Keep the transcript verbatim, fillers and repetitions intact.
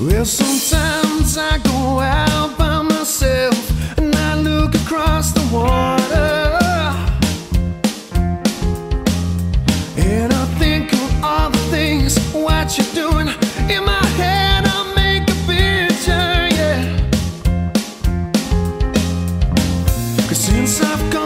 Well, sometimes I go out by myself and I look across the water, and I think of all the things, what you're doing. In my head I make a picture, yeah. 'Cause since I've gone